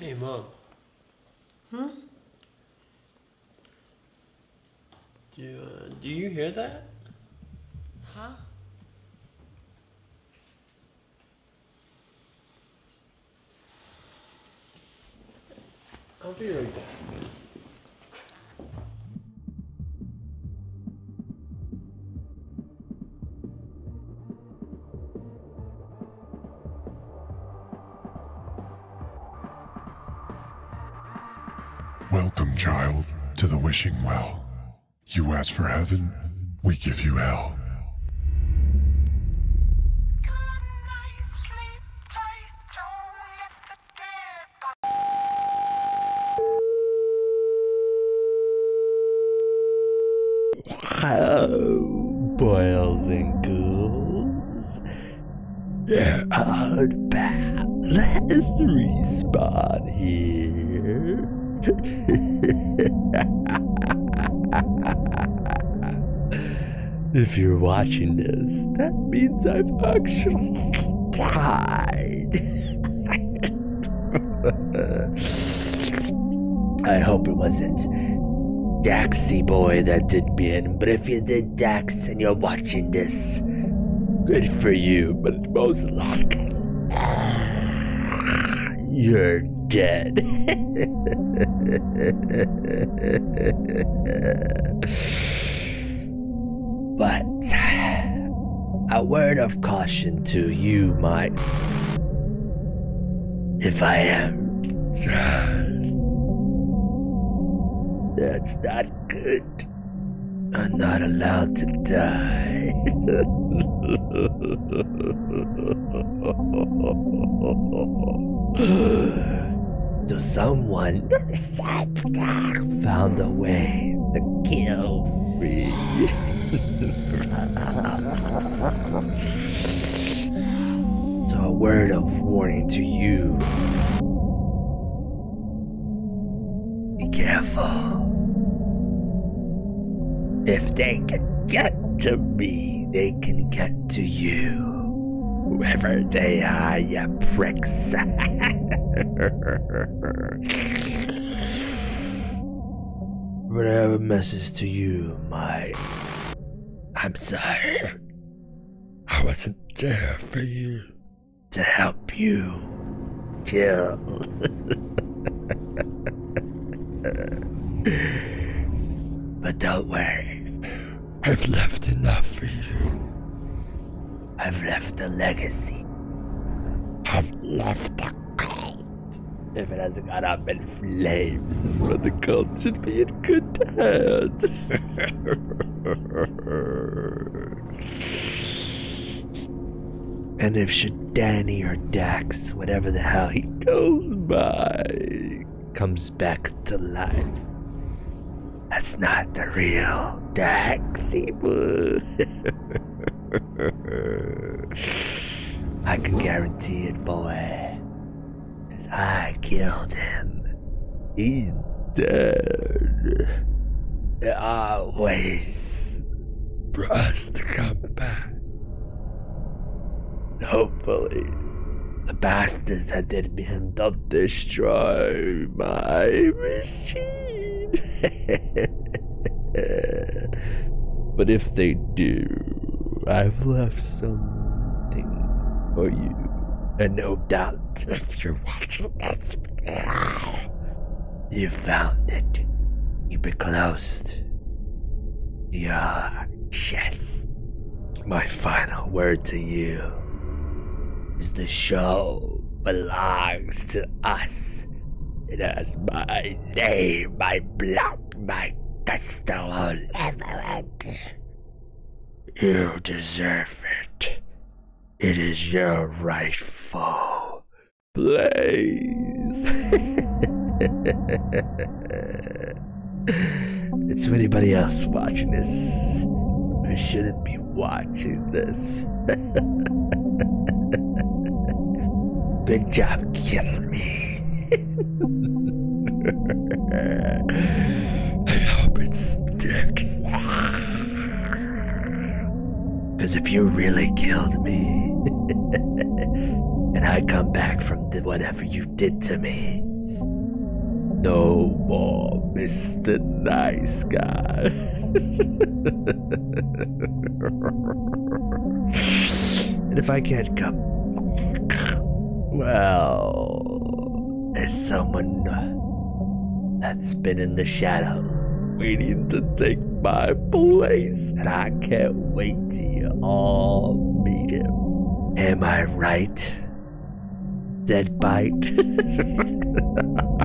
Hey, Mom. Hmm? Do you hear that? Huh? I'll be right back. Welcome, child, to the wishing well. You ask for heaven, we give you hell. Oh, boys and ghouls. You're all about LastRespawn here. If you're watching this, that means I've actually died. I hope it wasn't Daxy boy that did me in, but if you did Dax and you're watching this, good for you, but most likely you're dead. But a word of caution to you, my... If I am dead, that's not good. I'm not allowed to die. So someone found a way to kill me. So a word of warning to you. Be careful. If they can get to me, they can get to you. Whoever they are, you pricks. But I have a message to you, I'm sorry. I wasn't there for you to help you kill. But don't worry, I've left enough for you. I've left a legacy. I've left a cult. If it hasn't gone up in flames, well, the cult should be in good hands. And if should Danny or Dax, whatever the hell he goes by, comes back to life, that's not the real Daxy boo. I can guarantee it, boy. 'Cause I killed him. He's dead. There are ways for us to come back. Hopefully, the bastards that did me don't destroy my machine. But if they do, I've left something for you. And no doubt, if you're watching this, you found it. Keep it close to your chest. My final word to you is the show belongs to us. It has my name, my blood, my gusto all over it. You deserve it. It is your rightful place. It's for anybody else watching this who shouldn't be watching this. Good job killing me. I hope it sticks. Because if you really killed me, and I come back from whatever you did to me, No more Mr. Nice Guy. And if I can't come, well, there's someone that's been in the shadows waiting to take my place, and I can't wait till you all meet him. Am I right? Dead bite?